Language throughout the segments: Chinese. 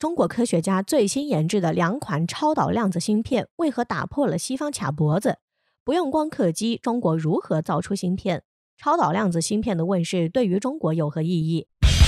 中国科学家最新研制的2款超导量子芯片为何打破了西方卡脖子？不用光刻机，中国如何造出芯片？超导量子芯片的问世对于中国有何意义？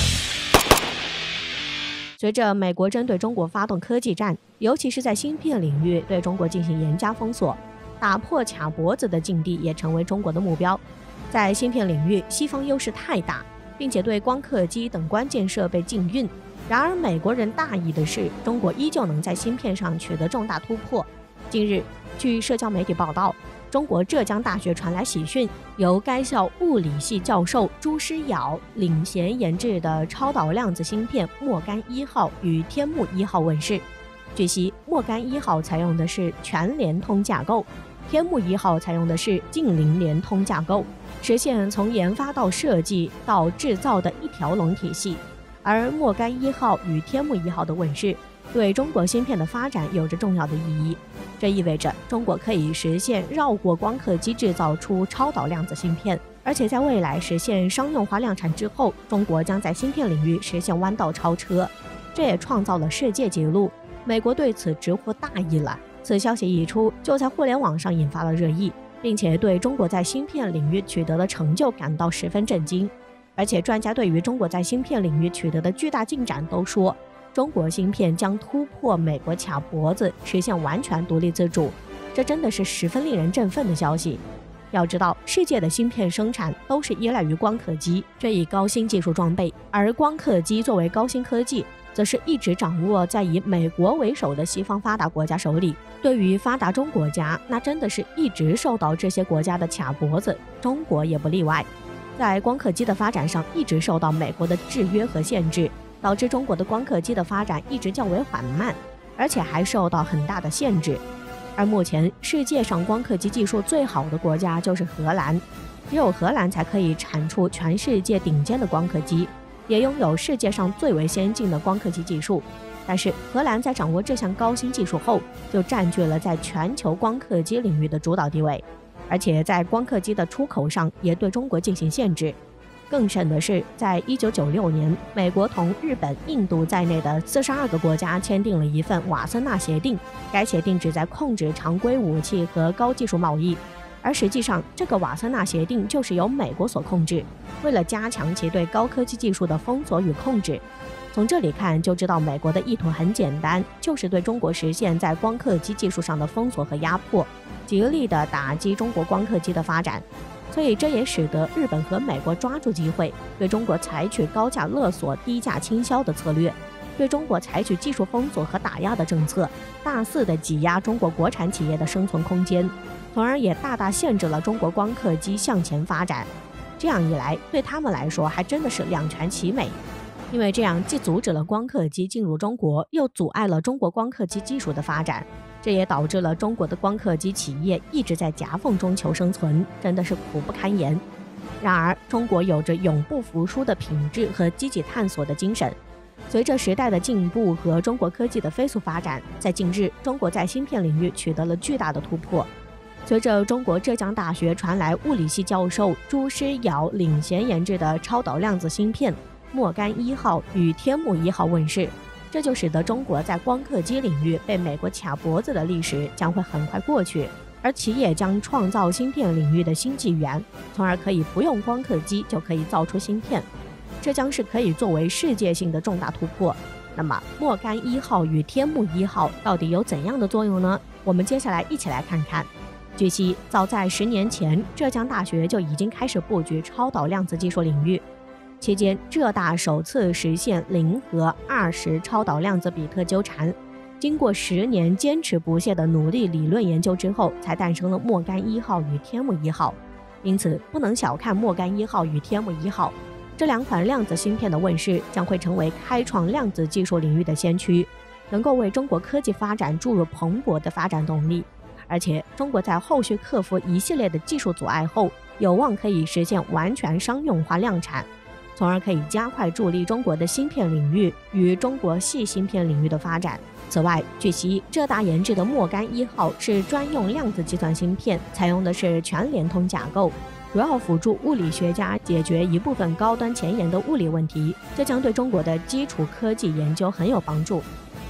随着美国针对中国发动科技战，尤其是在芯片领域对中国进行严加封锁，打破卡脖子的境地也成为中国的目标。在芯片领域，西方优势太大，并且对光刻机等关键设备禁运。然而美国人大意的是，中国依旧能在芯片上取得重大突破。近日，据社交媒体报道，中国浙江大学传来喜讯，由该校物理系教授朱诗尧领衔研制的超导量子芯片莫干1号与天目1号问世。据悉，莫干1号采用的是全联通架构，天目1号采用的是近邻联通架构，实现从研发到设计到制造的一条龙体系。而莫干1号与天目1号的问世，对中国芯片的发展有着重要的意义。这意味着中国可以实现绕过光刻机制造出超导量子芯片，而且在未来实现商用化量产之后，中国将在芯片领域实现弯道超车，这也创造了世界纪录。美国对此直呼大意了。此消息一出，就在互联网上引发了热议，并且对中国在芯片领域取得的成就感到十分震惊。而且专家对于中国在芯片领域取得的巨大进展都说，中国芯片将突破美国卡脖子，实现完全独立自主，这真的是十分令人振奋的消息。要知道，世界的芯片生产都是依赖于光刻机这一高新技术装备，而光刻机作为高新科技，则是一直掌握在以美国为首的西方发达国家手里。对于发达中国家，那真的是一直受到这些国家的卡脖子，中国也不例外。在光刻机的发展上一直受到美国的制约和限制，导致中国的光刻机的发展一直较为缓慢，而且还受到很大的限制。而目前世界上光刻机技术最好的国家就是荷兰，只有荷兰才可以产出全世界顶尖的光刻机，也拥有世界上最为先进的光刻机技术。但是荷兰在掌握这项高新技术后，就占据了在全球光刻机领域的主导地位，而且在光刻机的出口上也对中国进行限制。更甚的是，在1996年，美国同日本、印度在内的42个国家签订了一份瓦森纳协定，该协定旨在控制常规武器和高技术贸易，而实际上这个瓦森纳协定就是由美国所控制，为了加强其对高科技技术的封锁与控制。从这里看就知道，美国的意图很简单，就是对中国实现在光刻机技术上的封锁和压迫，极力地打击中国光刻机的发展。所以这也使得日本和美国抓住机会，对中国采取高价勒索、低价倾销的策略，对中国采取技术封锁和打压的政策，大肆地挤压中国国产企业的生存空间，从而也大大限制了中国光刻机向前发展。这样一来，对他们来说还真的是两全其美，因为这样既阻止了光刻机进入中国，又阻碍了中国光刻机技术的发展。这也导致了中国的光刻机企业一直在夹缝中求生存，真的是苦不堪言。然而，中国有着永不服输的品质和积极探索的精神。随着时代的进步和中国科技的飞速发展，在近日，中国在芯片领域取得了巨大的突破。随着中国浙江大学传来物理系教授朱诗尧领衔研制的超导量子芯片莫干1号与天目1号问世，这就使得中国在光刻机领域被美国卡脖子的历史将会很快过去，而其也将创造芯片领域的新纪元，从而可以不用光刻机就可以造出芯片，这将是可以作为世界性的重大突破。那么莫干1号与天目1号到底有怎样的作用呢？我们接下来一起来看看。据悉，早在10年前，浙江大学就已经开始布局超导量子技术领域。期间，浙大首次实现0和20超导量子比特纠缠，经过10年坚持不懈的努力理论研究之后，才诞生了莫干1号与天目1号。因此，不能小看莫干1号与天目1号，这2款量子芯片的问世将会成为开创量子技术领域的先驱，能够为中国科技发展注入蓬勃的发展动力。而且，中国在后续克服一系列的技术阻碍后，有望可以实现完全商用化量产，从而可以加快助力中国的芯片领域与中国细芯片领域的发展。此外，据悉，浙大研制的莫干1号是专用量子计算芯片，采用的是全联通架构，主要辅助物理学家解决一部分高端前沿的物理问题，这将对中国的基础科技研究很有帮助。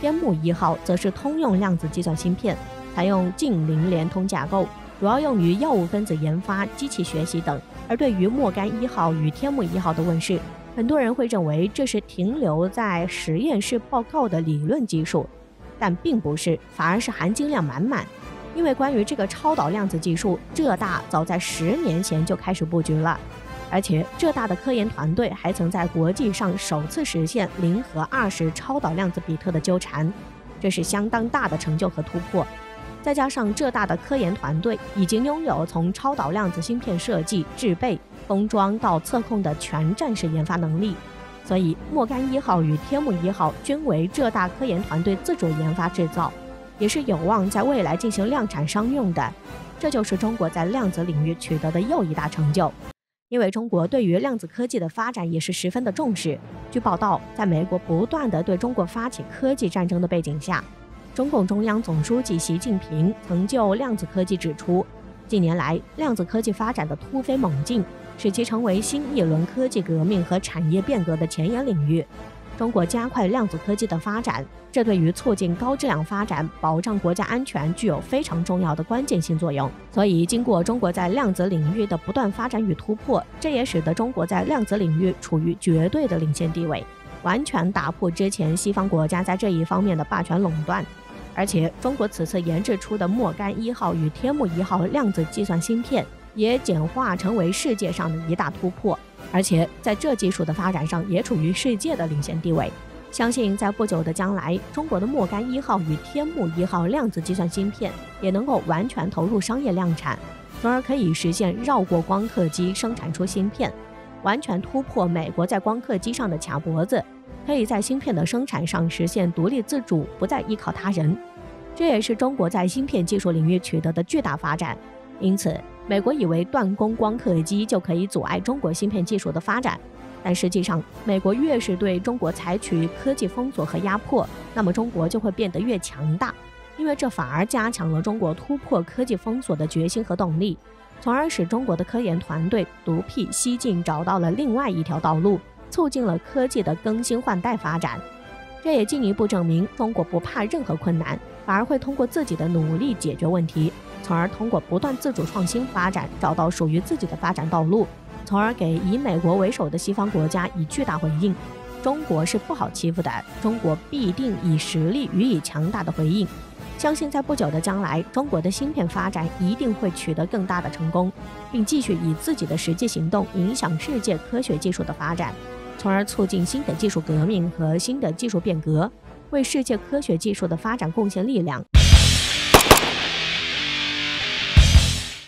天目1号则是通用量子计算芯片，采用近零联通架构，主要用于药物分子研发、机器学习等。而对于莫干1号与天目1号的问世，很多人会认为这是停留在实验室报告的理论技术，但并不是，反而是含金量满满。因为关于这个超导量子技术，浙大早在10年前就开始布局了，而且浙大的科研团队还曾在国际上首次实现0和20超导量子比特的纠缠，这是相当大的成就和突破。再加上浙大的科研团队已经拥有从超导量子芯片设计、制备、封装到测控的全站式研发能力，所以莫干1号与天目1号均为浙大科研团队自主研发制造，也是有望在未来进行量产商用的。这就是中国在量子领域取得的又一大成就。因为中国对于量子科技的发展也是十分的重视。据报道，在美国不断地对中国发起科技战争的背景下，中共中央总书记习近平曾就量子科技指出，近年来量子科技发展的突飞猛进，使其成为新一轮科技革命和产业变革的前沿领域。中国加快量子科技的发展，这对于促进高质量发展、保障国家安全具有非常重要的关键性作用。所以，经过中国在量子领域的不断发展与突破，这也使得中国在量子领域处于绝对的领先地位，完全打破之前西方国家在这一方面的霸权垄断。而且，中国此次研制出的莫干1号与天目1号量子计算芯片，也简化成为世界上的一大突破。而且在这技术的发展上也处于世界的领先地位。相信在不久的将来，中国的莫干1号与天目1号量子计算芯片也能够完全投入商业量产，从而可以实现绕过光刻机生产出芯片，完全突破美国在光刻机上的卡脖子，可以在芯片的生产上实现独立自主，不再依靠他人。这也是中国在芯片技术领域取得的巨大发展。因此，美国以为断供光刻机就可以阻碍中国芯片技术的发展，但实际上，美国越是对中国采取科技封锁和压迫，那么中国就会变得越强大，因为这反而加强了中国突破科技封锁的决心和动力，从而使中国的科研团队独辟蹊径，找到了另外一条道路，促进了科技的更新换代发展。这也进一步证明，中国不怕任何困难，反而会通过自己的努力解决问题，从而通过不断自主创新发展，找到属于自己的发展道路，从而给以美国为首的西方国家以巨大回应。中国是不好欺负的，中国必定以实力予以强大的回应。相信在不久的将来，中国的芯片发展一定会取得更大的成功，并继续以自己的实际行动影响世界科学技术的发展，从而促进新的技术革命和新的技术变革，为世界科学技术的发展贡献力量。